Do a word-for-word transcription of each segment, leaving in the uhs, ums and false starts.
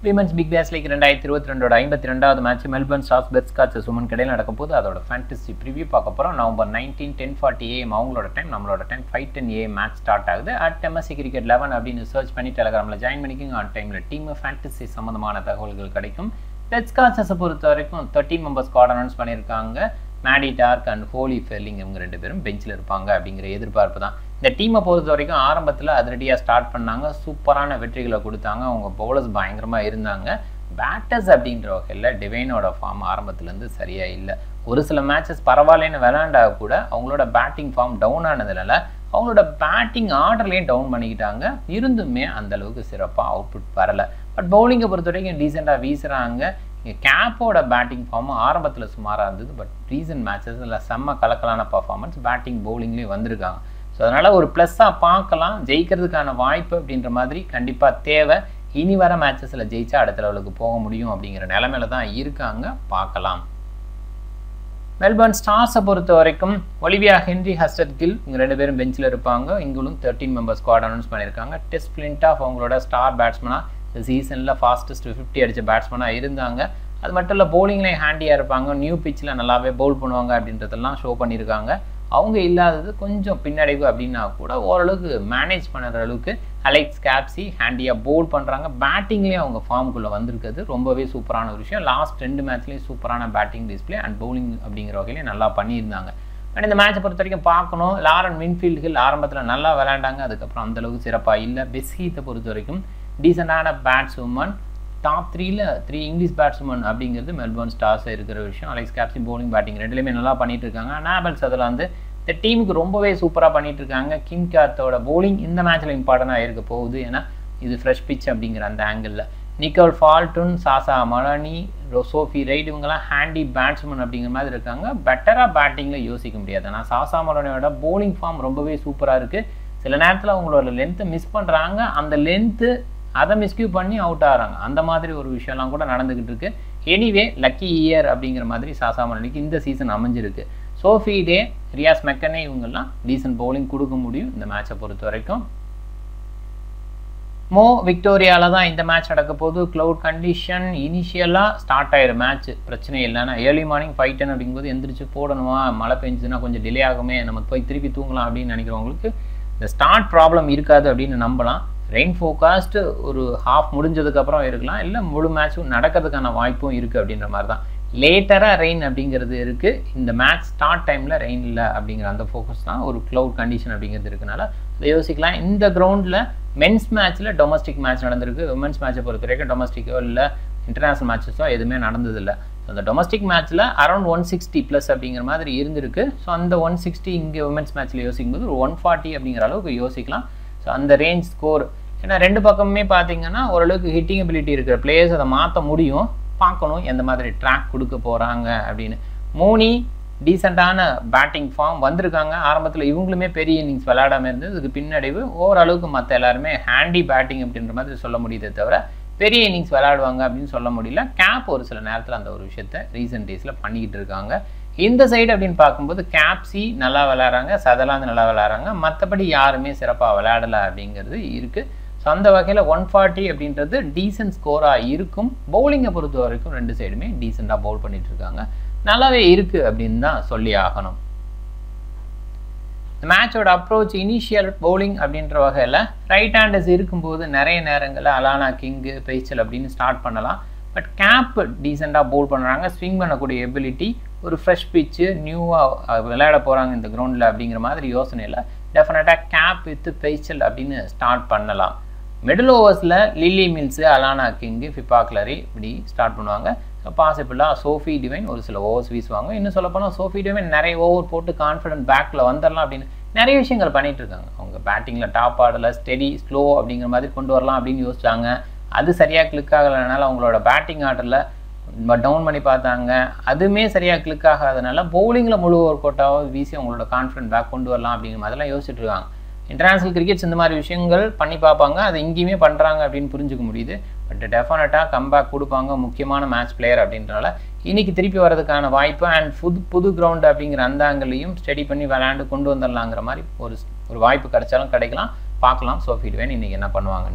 Women's Big Bash League twenty twenty-two fifty-two match Melbourne Stars vs Scorchers women கடையில் நடக்க போகுது. அதோட fantasy preview பார்க்க போறோம். November nineteenth ten forty A M அவங்களோட டைம், நம்மளோட time five ten A M match start ஆகுது. at M S D Cricket eleven அப்படினு சர்ச் பண்ணி Telegramல ஜாயின் பண்ணிக்கங்க. ஆன் டைம்ல டீம் fantasy சம்பந்தமான தகவல்கள் கிடைக்கும். Scorchers பொறுத்த வரைக்கும் thirteen members ஸ்குவாட் அனௌன்ஸ் பண்ணிருக்காங்க. Maddie Dark and Holy Fairling இவங்க ரெண்டு பேரும் பெஞ்சில இருப்பாங்க அப்படிங்கற எதிர்பார்ப்பு தான். இந்த டீமை பொறுத்த வரைக்கும் ஆரம்பத்துல அதிரடியா ஸ்டார்ட் பண்ணாங்க, சூப்பரான வெற்றிகளை கொடுத்தாங்க. அவங்க பவுலர்ஸ் பயங்கரமா இருந்தாங்க. பேட்டர்ஸ் அப்படிங்கற வகையில டிவைனோட ஃபார்ம் ஆரம்பத்துல இருந்து சரியா இல்ல. ஒரு சில மேட்சஸ் பரவாயில்லைன்னு விளையாண்டா கூட அவங்களோட பேட்டிங் ஃபார்ம் டவுன் ஆனதுனால அவங்களோட பேட்டிங் ஆர்டர்லயே டவுன் பண்ணிக்கிட்டாங்க. இருந்துமே அந்த அளவுக்கு சிறப்பா அவுட்புட் வரல. பட் பவுலிங்கை பொறுத்த வரைக்கும் டீசெண்டா வீசுறாங்க. கேப்போட பேட்டிங் ஃபார்ம் ஆரம்பத்தில் சுமாராக இருந்தது. பட் ரீசன்ட் மேட்சஸ் இல்லை செம்ம கலக்கலான பர்ஃபார்மன்ஸ் பேட்டிங் பவுலிங்லேயும் வந்திருக்காங்க. ஸோ அதனால் ஒரு ப்ளஸ்ஸாக பார்க்கலாம். ஜெயிக்கிறதுக்கான வாய்ப்பு அப்படின்ற மாதிரி கண்டிப்பாக தேவை. இனி வர மேட்சஸில் ஜெயிச்சா அடுத்த லெவலுக்கு போக முடியும் அப்படிங்கிற நிலைமையில தான் இருக்காங்க. பார்க்கலாம். மெல்பர்ன் ஸ்டார்ஸை பொறுத்த வரைக்கும் ஒலிவியா ஹென்ரி, ஹஸ்டர் கில் இவங்க ரெண்டு பேரும் பெஞ்சில் இருப்பாங்க. இங்களும் தேர்ட்டீன் மெம்பர் ஸ்குவாட் அனௌன்ஸ் பண்ணியிருக்காங்க. டெஸ்ட் பிளின்ட் ஆஃப் அவங்களோட ஸ்டார் பேட்ஸ்மனாக சீசனில் ஃபாஸ்டஸ்ட் ஃபிஃப்டி அடித்த பேட்ஸ்மனாக இருந்தாங்க. அது மட்டும் இல்லை பவுலிங்லேயும் ஹேண்டியாக இருப்பாங்க. நியூ பிச்சில் நல்லாவே பவுல் பண்ணுவாங்க அப்படின்றதெல்லாம் ஷோ பண்ணியிருக்காங்க. அவங்க இல்லாதது கொஞ்சம் பின்னடைவு அப்படின்னா கூட ஓரளவுக்கு மேனேஜ் பண்ணுற அளவுக்கு அலெக்ஸ் கேப்சி ஹேண்டியாக பவுல் பண்ணுறாங்க. பேட்டிங்லேயும் அவங்க ஃபார்முக்குள்ளே வந்திருக்கிறது ரொம்பவே சூப்பரான ஒரு விஷயம். லாஸ்ட் ரெண்டு மேட்ச்லேயும் சூப்பரான பேட்டிங் டிஸ்பிளே அண்ட் பவுலிங் அப்படிங்கிற வகையிலேயே நல்லா பண்ணியிருந்தாங்க. அண்ட் இந்த மேட்சை பொறுத்த வரைக்கும் பார்க்கணும், லாரன் வின்ஃபீல்ட் ஹில் ஆரம்பத்தில் நல்லா விளையாண்டாங்க. அதுக்கப்புறம் அந்தளவுக்கு சிறப்பாக இல்லை. பெஸ்ஹீத்தை பொறுத்த வரைக்கும் டீசெண்டான பேட்ஸ்வுமன், டாப் த்ரீல த்ரீ இங்கிலீஷ் பேட்ஸ்வுமன் அப்படிங்கிறது மெல்பர்ன் ஸ்டார்ஸ் இருக்கிற விஷயம். அலெக்ஸ் கேப்சி பவுலிங் பேட்டிங் ரெண்டுலேயுமே நல்லா பண்ணிட்டு இருக்காங்க. நாபல்ஸ் அதில் வந்து இந்த டீமுக்கு ரொம்பவே சூப்பராக பண்ணிட்டு இருக்காங்க. கிம் கேத்தோட பவுலிங் இந்த மேட்ச்சில் இம்பார்ட்டண்டாக இருக்க போகுது. ஏன்னா இது ஃப்ரெஷ் பிச் அப்படிங்கிற அந்த ஆங்கிளில் Nicole Faltum, Sasha Moloney, Sophie right இவங்கெல்லாம் ஹேண்டி பேட்ஸ்மேன் அப்படிங்கிற மாதிரி இருக்காங்க. பெட்டராக பேட்டிங்கில் யோசிக்க முடியாது. ஆனால் சாசா மலானியோட பவுலிங் ஃபார்ம் ரொம்பவே சூப்பராக இருக்குது. சில நேரத்தில் அவங்களோட லென்த்தை மிஸ் பண்ணுறாங்க. அந்த லென்த்து அதை மிஸ்கியூ பண்ணி அவுட் ஆகிறாங்க. அந்த மாதிரி ஒரு விஷயம்லாம் கூட நடந்துக்கிட்டு இருக்கு. எனிவே லக்கி இயர் அப்படிங்கிற மாதிரி சாசா மலானிக்கு இந்த சீசன் அமைஞ்சிருக்கு. சோஃபி டே, ரியாஸ் மெக்கனே இவங்கெல்லாம் டீசன்ட் பவுலிங் கொடுக்க முடியும் இந்த மேட்சை பொறுத்த வரைக்கும். மோ விக்டோரியாவில் தான் இந்த மேட்ச் நடக்க போது. க்ளவுட் கண்டிஷன் இனிஷியலாக ஸ்டார்ட் ஆகிற மேட்ச் பிரச்சனை இல்லைன்னா ஏர்லி மார்னிங் ஃபைவ் டென் அப்படிங்கும்போது எந்திரிச்சு போடணுமா, மழை பெஞ்சுன்னா கொஞ்சம் டிலே ஆகுமே, நம்ம போய் திருப்பி தூங்கலாம் அப்படின்னு நினைக்கிறவங்களுக்கு இந்த ஸ்டார்ட் ப்ராப்ளம் இருக்காது அப்படின்னு நம்பலாம். ரெயின் ஃபோர்காஸ்ட் ஒரு ஹாஃப் முடிஞ்சதுக்கப்புறம் இருக்கலாம், இல்லை முழு மேட்சும் நடக்கிறதுக்கான வாய்ப்பும் இருக்குது அப்படின்ற மாதிரி தான். லேட்டராக ரெயின் அப்படிங்கிறது இருக்குது. இந்த மேட்ச் ஸ்டார்ட் டைமில் ரெயின் இல்லை அப்படிங்கிற அந்த ஃபோக்கஸ் தான் ஒரு க்ளவுட் கண்டிஷன் அப்படிங்கிறது இருக்கனால அதை யோசிக்கலாம். இந்த கிரவுண்டில் மென்ஸ் மேட்ச்சில் டொமஸ்டிக் மேட்ச் நடந்திருக்கு. விமென்ஸ் மேட்சை பொறுத்த வரைக்கும் டொமஸ்டிக்கோ இல்லை இன்டர்நேஷனல் மேட்சஸோ எதுவுமே நடந்ததில்லை. ஸோ அந்த டொமஸ்டிக் மேட்ச்சில் அரௌண்ட் ஒன் சிக்ஸ்டி ப்ளஸ் அப்படிங்கிற மாதிரி இருந்திருக்கு. ஸோ அந்த ஒன் சிக்ஸ்டி இங்கே விமென்ஸ் மேட்ச்சில் யோசிக்கும் போது ஒரு ஒன் ஃபார்ட்டி அப்படிங்கிற அளவுக்கு யோசிக்கலாம். ஸோ அந்த ரேஞ்ச் ஸ்கோர், ஏன்னா ரெண்டு பக்கமுமே பார்த்தீங்கன்னா ஓரளவுக்கு ஹிட்டிங் அபிலிட்டி இருக்கிற பிளேயர்ஸ் அதை மாற்ற முடியும். பார்க்கணும் எந்த மாதிரி ட்ராக் கொடுக்க போகிறாங்க அப்படின்னு. மோனி டீசெண்டான பேட்டிங் ஃபார்ம் வந்திருக்காங்க. ஆரம்பத்தில் இவங்களுமே பெரிய இன்னிங்ஸ் விளையாடாமல் இருந்தது. இதுக்கு பின்னடைவு ஓரளவுக்கு மற்ற எல்லாருமே ஹேண்டி பேட்டிங் அப்படின்ற மாதிரி சொல்ல முடியுதே தவிர பெரிய இன்னிங்ஸ் விளையாடுவாங்க அப்படின்னு சொல்ல முடியல. கேப் ஒரு சில நேரத்தில் அந்த ஒரு விஷயத்த ரீசெண்ட் டேஸில் பண்ணிக்கிட்டு இருக்காங்க. இந்த சைடு அப்படின்னு பார்க்கும்போது கேப்சி நல்லா விளையாடுறாங்க, சதர்லாந்து நல்லா விளையாடுறாங்க. மற்றபடி யாருமே சிறப்பாக விளையாடலை அப்படிங்கிறது இருக்குது. ஸோ அந்த வகையில் ஒன் ஃபார்ட்டி அப்படின்றது டீசென்ட் ஸ்கோராக இருக்கும். பவுலிங்கை பொறுத்த வரைக்கும் ரெண்டு சைடுமே டீசெண்டாக பவுல் பண்ணிட்டு இருக்காங்க. நல்லாவே இருக்குது அப்படின்னு தான் சொல்லி ஆகணும். இந்த மேட்சோட அப்ரோச் இனிஷியல் பவுலிங் அப்படின்ற வகையில் ரைட் ஹேண்டர்ஸ் இருக்கும்போது நிறைய நேரங்களில் அலானா கிங்கு, பெய்ச்சல் அப்படின்னு ஸ்டார்ட் பண்ணலாம். பட் கேப் டீசெண்டாக பவுல் பண்ணுறாங்க. ஸ்விங் பண்ணக்கூடிய எபிலிட்டி, ஒரு ஃப்ரெஷ் பிச்சு, நியூவாக விளையாட போகிறாங்க இந்த கிரவுண்டில் அப்படிங்கிற மாதிரி யோசனையில் டெஃபினட்டாக கேப் வித்து பெய்ச்சல் அப்படின்னு ஸ்டார்ட் பண்ணலாம். மிடில் ஓவர்ஸில் லில்லி மில்ஸு, அலானா கிங்கு, ஃபிபாக்லரி இப்படி ஸ்டார்ட் பண்ணுவாங்க. பாசிபிளாக சோஃபி டிவைன் ஒரு சில ஓவர்ஸ் வீசுவாங்க. இன்னும் சொல்லப்போனால் சோஃபி டிவைன் நிறைய ஓவர் போட்டு கான்ஃபிடென்ட் பேக்கில் வந்துடலாம் அப்படின்னு நிறைய விஷயங்கள் பண்ணிகிட்டு இருக்காங்க. அவங்க பேட்டிங்கில் டாப் ஆர்டரில் ஸ்டெடி ஸ்லோ அப்படிங்கிற மாதிரி கொண்டு வரலாம் அப்படின்னு யோசிச்சாங்க. அது சரியாக கிளிக் ஆகலைனால அவங்களோட பேட்டிங் ஆர்டரில் டவுன் பண்ணி பார்த்தாங்க. அதுவுமே சரியாக கிளிக் ஆகாதனால பவுலிங்கில் முழு ஒர்க் அவுட்டாக வீசி அவங்களோட கான்ஃபிடென்ட் பேக் கொண்டு வரலாம் அப்படிங்கிற மாதிரிலாம் யோசிச்சுட்டு இருக்காங்க. இன்டர்நேஷனல் கிரிக்கெட்ஸ் இந்த மாதிரி விஷயங்கள் பண்ணி பார்ப்பாங்க. அது இங்கேயுமே பண்ணுறாங்க அப்படின்னு புரிஞ்சுக்க முடியுது. பட் டெஃபினட்டாக கம்பேக் கொடுப்பாங்க. முக்கியமான மேட்ச் பிளேயர் அப்படின்றனால இன்றைக்கி திருப்பி வரதுக்கான வாய்ப்பு அண்ட் புது புது கிரவுண்டு அப்படிங்கிற அந்த ஆங்கிளையும் ஸ்டடி பண்ணி விளையாண்டு கொண்டு வந்துடலாங்கிற மாதிரி ஒரு ஒரு வாய்ப்பு கிடைச்சாலும் கிடைக்கலாம். பார்க்கலாம் சோஃபி டிவைன் இன்றைக்கி என்ன பண்ணுவாங்கன்ட்டு.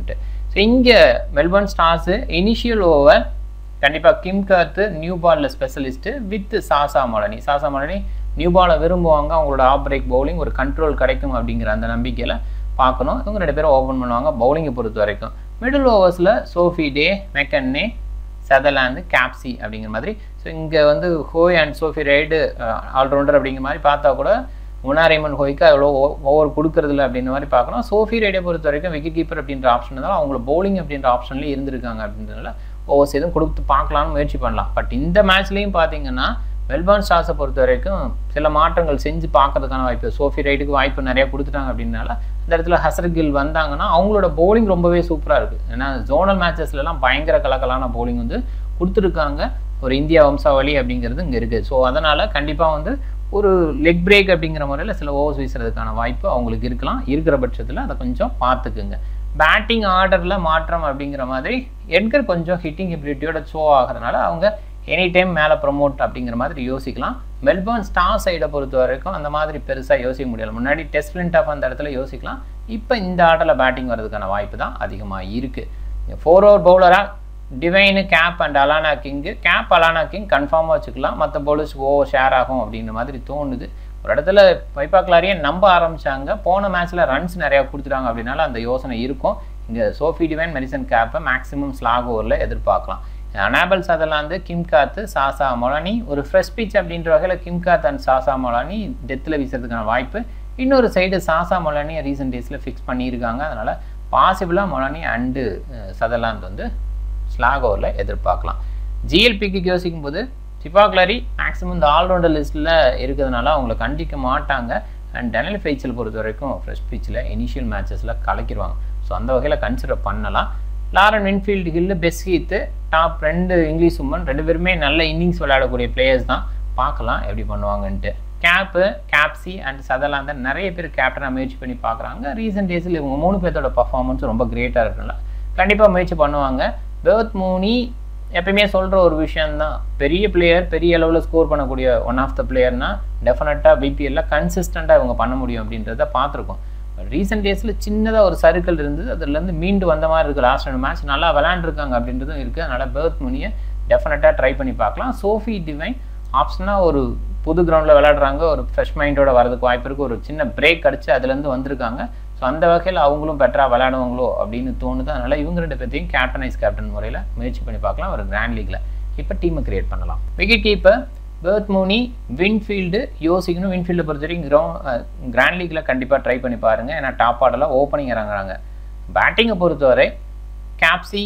ஸோ இங்கே மெல்பர்ன் ஸ்டார்ஸு இனிஷியல் ஓவர் கண்டிப்பாக கிம் கர்த்து நியூ பாலில் specialist with Sasha Moloney Sasha Moloney new பாலை விரும்புவாங்க, அவங்களோட ஆஃப் பிரேக் பவுலிங் ஒரு கண்ட்ரோல் கிடைக்கும் அப்படிங்கிற அந்த நம்பிக்கையில் பார்க்கணும். இவங்க ரெண்டு பேரும் ஓப்பன் பண்ணுவாங்க பவுலிங்கை பொறுத்த வரைக்கும். மிடில் ஓவர்ஸில் சோஃபி டே, மெக்கன்னே, சதர்லாந்து, கேப்சி அப்படிங்கிற மாதிரி. ஸோ இங்கே வந்து ஹோய் அண்ட் சோஃபி ரைடு ஆல்ரவுண்டர் அப்படிங்கிற மாதிரி பார்த்தா கூட முனாரிமன் ஹோய்க்கு அவ்வளோ ஓவர் கொடுக்குறதில்ல அப்படின்ற மாதிரி பார்க்கணும். சோஃபி ரைடை பொறுத்த வரைக்கும் விக்கெட் கீப்பர் அப்படின்ற ஆப்ஷன் இருந்தாலும் அவங்கள பவுலிங் அப்படின்ற ஆப்ஷன்லேயே இருந்திருக்காங்க அப்படின்றதுனால ஓவர்ஸ் எதுவும் கொடுத்து பார்க்கலான்னு முயற்சி பண்ணலாம். பட் இந்த மேட்ச்லேயும் பார்த்தீங்கன்னா மெல்பர்ன் ஸ்டார்ஸை பொறுத்த வரைக்கும் சில மாற்றங்கள் செஞ்சு பார்க்கறதுக்கான வாய்ப்பு, சோஃபி ரைடுக்கு வாய்ப்பு நிறையா கொடுத்துட்டாங்க அப்படின்னால இந்த இடத்துல ஹசர் கில் வந்தாங்கன்னா அவங்களோட பவுலிங் ரொம்பவே சூப்பராக இருக்குது. ஏன்னா ஜோனல் மேட்சஸ்லாம் பயங்கர கலக்கலான பவுலிங் வந்து கொடுத்துருக்காங்க. ஒரு இந்தியா வம்சாவளி அப்படிங்கிறது இங்கே இருக்குது. ஸோ அதனால் கண்டிப்பாக வந்து ஒரு லெக் பிரேக் அப்படிங்கிற முறையில் சில ஓவர்ஸ் வீசுறதுக்கான வாய்ப்பு அவங்களுக்கு இருக்கலாம். இருக்கிற பட்சத்தில் அதை கொஞ்சம் பார்த்துக்குங்க. பேட்டிங் ஆர்டரில் மாற்றம் அப்படிங்கிற மாதிரி எட்கர் கொஞ்சம் ஹிட்டிங் எபிலிட்டியோட ஷோ ஆகிறதுனால அவங்க எனி டைம் மேலே ப்ரொமோட் அப்படிங்கிற மாதிரி யோசிக்கலாம். மெல்பர்ன் ஸ்டார் சைடை பொறுத்த வரைக்கும் அந்த மாதிரி பெருசாக யோசிக்க முடியல. முன்னாடி டெஸ்ட் ஃபிளின்ட் ஆஃப் அந்த இடத்துல யோசிக்கலாம். இப்போ இந்த ஆர்டரில் பேட்டிங் வர்றதுக்கான வாய்ப்பு தான் அதிகமாக இருக்குது. ஃபோர் ஓவர் பவுலராக Devine, Cape and Alana King. Cape Alana King கன்ஃபார்மாக வச்சுக்கலாம், மற்ற பவுலர்ஸ்க்கு ஓவர் ஷேர் ஆகும் அப்படின்ற மாதிரி தோணுது. ஒரு இடத்துல வைப்பாக்லாரியே நம்ப ஆரம்பித்தாங்க, போன மேட்ச்சில் ரன்ஸ் நிறையா கொடுத்துட்டாங்க அப்படின்னால அந்த யோசனை இருக்கும். இங்கே சோஃபி டிவைன், மெரிசன் கேப்பை மேக்ஸிமம் ஸ்லாக் ஓவரில் எதிர்பார்க்கலாம். அனாபல் சதர்லாந்து, கிம் காத்து, சாசா மொலானி ஒரு ஃப்ரெஷ் பிச் அப்படின்ற வகையில் கிம் காத் அண்ட் சாசா மொலானி டெத்தில் வீசுறதுக்கான வாய்ப்பு. இன்னொரு சைடு சாசா மொலானியை ரீசெண்ட் டேஸில் ஃபிக்ஸ் பண்ணியிருக்காங்க. அதனால் பாசிபிளாக மொலானி அண்டு சதர்லாந்து வந்து ஸ்லாக் ஓவரில் எதிர்பார்க்கலாம். ஜிஎல்பிக்கு யோசிக்கும் போது சிப்பாக்லாரி மேக்ஸிமம் இந்த ஆல்ரவுண்டர் லிஸ்ட்டில் இருக்கிறதுனால அவங்கள கண்டிக்க மாட்டாங்க. அண்ட் டெனல் ஃபெய்ச்சல் பொறுத்த வரைக்கும் ஃப்ரெஷ் பிச்சில் இனிஷியல் மேட்சஸில் கலக்கிடுவாங்க. ஸோ அந்த வகையில் கன்சிடர் பண்ணலாம். Lauren Winfield Hill, Bess Heath, top ரெண்டு இங்கிலீஷ் உமன் ரெண்டு பேருமே நல்ல இன்னிங்ஸ் விளையாடக்கூடிய பிளேயர்ஸ் தான். பார்க்கலாம் எப்படி பண்ணுவாங்கன்ட்டு. கேப்பு, கேப்சி அண்ட் சதர்லாந்து நிறைய பேர் கேப்டனாக முயற்சி பண்ணி பார்க்குறாங்க. ரீசெண்ட் டேஸில் இவங்க மூணு பேர்த்தோட பர்ஃபார்மன்ஸ் ரொம்ப கிரேட்டாக இருக்குல்ல, கண்டிப்பாக முயற்சி பண்ணுவாங்க. பெர்த் மூனி எப்பயுமே சொல்கிற ஒரு விஷயந்தான், பெரிய பிளேயர் பெரிய அளவில் ஸ்கோர் பண்ணக்கூடிய ஒன் ஆஃப் த பிளேயர்னால் டெஃபினட்டாக பிபிஎல்ல கன்சிஸ்டண்ட்டாக இவங்க பண்ண முடியும் அப்படின்றத பார்த்துருக்கோம். ரீசெண்ட் டேஸில் சின்னதாக ஒரு சர்க்கிள் இருந்தது, அதுலேருந்து மீண்டு வந்த மாதிரி இருக்குது. லாஸ்ட் ரெண்டு மேட்ச் நல்லா விளையாண்டுருக்காங்க அப்படின்றதும் இருக்குது. அதனால் பெர்த் மூனியை டெஃபினட்டாக ட்ரை பண்ணி பார்க்கலாம். சோஃபி டிவைன் ஆப்ஷனாக ஒரு புது கிரவுண்டில் விளையாடுறாங்க, ஒரு ஃப்ரெஷ் மைண்டோட வரதுக்கு வாய்ப்பு இருக்குது. ஒரு சின்ன பிரேக் அடித்து அதுலேருந்து வந்திருக்காங்க. ஸோ அந்த வகையில் அவங்களும் பெட்டராக விளையாடுவாங்களோ அப்படின்னு தோணுது. அதனால் இவங்க ரெண்டு பேர்த்தையும் கேப்டனைஸ் கேப்டன் முறையில் முயற்சி பண்ணி பார்க்கலாம் ஒரு கிராண்ட் லீக்ல. இப்போ டீமை கிரியேட் பண்ணலாம். Wicket keeper Beth Mooney, Winfield யோசிக்கணும். வின்ஃபீல்டை பொறுத்த வரைக்கும் கிரவுண்ட் கிராண்ட் லீக்ல கண்டிப்பாக ட்ரை பண்ணி பாருங்கள், ஏன்னா டாப் ஆர்டரில் ஓப்பனிங் இறங்குறாங்க. பேட்டிங்கை பொறுத்தவரை கேப்சி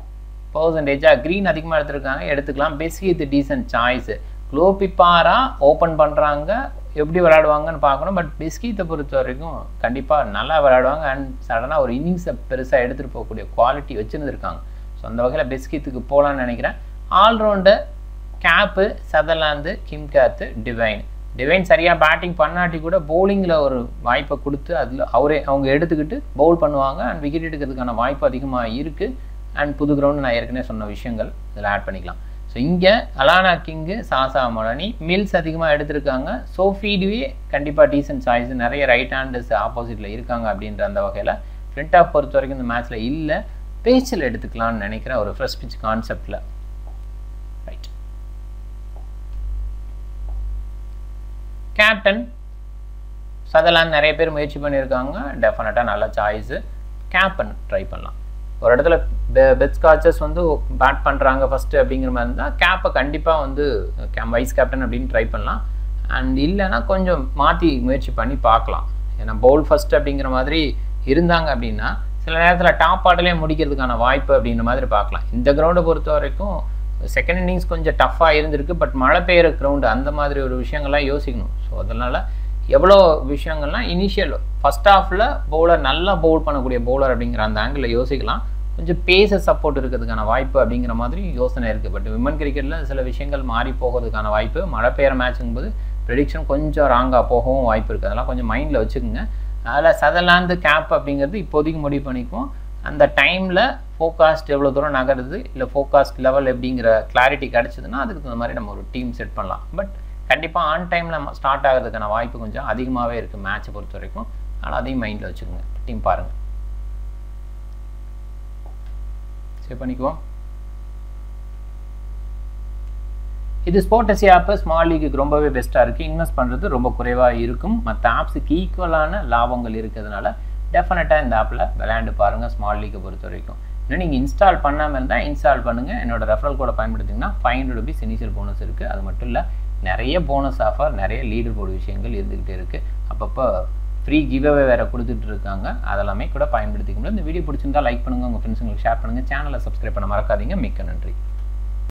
பர்சன்டேஜாக க்ரீன் அதிகமாக எடுத்துருக்காங்க, எடுத்துக்கலாம். Bess Heath decent choice. குளோபிப்பாரா ஓப்பன் பண்ணுறாங்க, எப்படி விளையாடுவாங்கன்னு பார்க்கணும். பட் பெஸ்கீத்தை பொறுத்த வரைக்கும் கண்டிப்பாக நல்லா விளையாடுவாங்க. அண்ட் சடனாக ஒரு இன்னிங்ஸை பெருசாக எடுத்துகிட்டு போகக்கூடிய குவாலிட்டி வச்சுருந்துருக்காங்க. ஸோ அந்த வகையில் பெஸ்கீத்துக்கு போகலான்னு நினைக்கிறேன். Allrounder gap, Sutherland, Kim Garth, Devine. Devine சரியாக பேட்டிங் பண்ணாட்டி கூட பவுலிங்கில் ஒரு வாய்ப்பை கொடுத்து அதில் அவரே அவங்க எடுத்துக்கிட்டு பவுல் பண்ணுவாங்க. அண்ட் விக்கெட் எடுக்கிறதுக்கான வாய்ப்பு அதிகமாக இருக்குது. அண்ட் புது கிரவுண்டு நான் ஏற்கனவே சொன்ன விஷயங்கள் இதில் ஆட் பண்ணிக்கலாம். ஸோ இங்கே அலானா கிங்கு, சாசா மொலானி, மில்ஸ் அதிகமாக எடுத்திருக்காங்க. சோஃபீடுவே கண்டிப்பாக டீசன்ட் சாய்ஸ், நிறைய ரைட் ஹேண்டர்ஸ் ஆப்போசிட்டில் இருக்காங்க அப்படின்ற அந்த வகையில். ஃப்ளின்ட் ஆஃப் பொறுத்த வரைக்கும் இந்த மேட்ச்சில் இல்லை, பேச்சில் எடுத்துக்கலாம்னு நினைக்கிறேன் ஒரு ஃப்ரெஷ் பிச் கான்செப்டில். ரைட். கேப்டன் சதர்லாந்து நிறைய பேர் முயற்சி பண்ணியிருக்காங்க, டெஃபினட்டாக நல்ல சாய்ஸு. கேப்டன் ட்ரை பண்ணலாம். ஒரு இடத்துல பெட் ஸ்காச்சர்ஸ் வந்து பேட் பண்ணுறாங்க ஃபஸ்ட்டு அப்படிங்கிற மாதிரி இருந்தால் கேப்பை கண்டிப்பாக வந்து கேம் வைஸ் கேப்டன் அப்படின்னு ட்ரை பண்ணலாம். அண்ட் இல்லைன்னா கொஞ்சம் மாற்றி முயற்சி பண்ணி பார்க்கலாம். ஏன்னா பவுல் ஃபஸ்ட் அப்படிங்கிற மாதிரி இருந்தாங்க அப்படின்னா சில நேரத்தில் டாப் ஆர்டர்லேயே முடிக்கிறதுக்கான வாய்ப்பு அப்படின்ற மாதிரி பார்க்கலாம். இந்த கிரவுண்டை பொறுத்த வரைக்கும் செகண்ட் இன்னிங்ஸ் கொஞ்சம் டஃப்பாக இருந்திருக்கு. பட் மழை பெய்கிற கிரவுண்டு அந்த மாதிரி ஒரு விஷயங்கள்லாம் யோசிக்கணும். ஸோ அதனால் எவ்வளோ விஷயங்கள்லாம் இனிஷியல் ஃபஸ்ட் ஹாஃபில் பவுலர் நல்லா பவுல் பண்ணக்கூடிய பவுலர் அப்படிங்கிற அந்த ஆங்கிளில் யோசிக்கலாம். கொஞ்சம் பேஸை சப்போர்ட் இருக்கிறதுக்கான வாய்ப்பு அப்படிங்கிற மாதிரி யோசனை இருக்குது. பட் விமன் கிரிக்கெட்டில் சில விஷயங்கள் மாறி போகிறதுக்கான வாய்ப்பு, மழை பெய்கிற மேட்சுங்கும்போது ப்ரெடிக்ஷன் கொஞ்சம் ராங்காக போகவும் வாய்ப்பு இருக்குது. அதெல்லாம் கொஞ்சம் மைண்டில் வச்சுக்கோங்க. அதில் சதர்லாந்து கேப் அப்படிங்கிறது இப்போதைக்கு முடிவு பண்ணிக்குவோம். அந்த டைமில் ஃபோகாஸ்ட் எவ்வளோ தூரம் நகருது, இல்லை ஃபோகாஸ்ட் லெவல் எப்படிங்கிற கிளாரிட்டி கிடச்சிதுன்னா அதுக்கு தகுந்த மாதிரி நம்ம ஒரு டீம் செட் பண்ணலாம். பட் கண்டிப்பாக ஆன் டைமில் ஸ்டார்ட் ஆகிறதுக்கான வாய்ப்பு கொஞ்சம் அதிகமாகவே இருக்குது மேட்சை பொறுத்த வரைக்கும். அதனால் அதையும் மைண்டில் வச்சுக்கோங்க. டீம் பாருங்கள். சேவ் பண்ணிக்குவோம். இது ஸ்போர்ட்ஸ் ஆப் ஸ்மால் லீக்குக்கு ரொம்பவே பெஸ்ட்டாக இருக்குது. இன்வெஸ்ட் பண்ணுறது ரொம்ப குறைவாக இருக்கும். மற்ற ஆப்ஸுக்கு ஈக்குவலான லாபங்கள் இருக்கிறதுனால டெஃபினட்டாக இந்த ஆப்பில் விளையாண்டு பாருங்கள். ஸ்மால் லீக்கை பொறுத்த வரைக்கும் இன்னும் நீங்கள் இன்ஸ்டால் பண்ணாமல் இருந்தால் இன்ஸ்டால் பண்ணுங்கள். என்னோட ரெஃபரல் கோடை பயன்படுத்திங்கன்னா five hundred rupees initial bonus இருக்குது. அது மட்டும் இல்லை நிறைய போனஸ் ஆஃபர், நிறைய லீடர் போர்டு விஷயங்கள் இருந்துக்கிட்டே இருக்குது. அப்பப்போ ஃப்ரீ கிவ்அவே வேறு கொடுத்துட்டு இருக்காங்க. அதெல்லாமே கூட பயன்படுத்திக்க முடியும். இந்த வீடியோ பிடிச்சிருந்தா லைக் பண்ணுங்கள், உங்கள் ஃப்ரெண்ட்ஸுங்களுக்கு ஷேர் பண்ணுங்கள். சேனலை சப்ஸ்கிரைப் பண்ண மறக்காதீங்க. மிக்க நன்றி.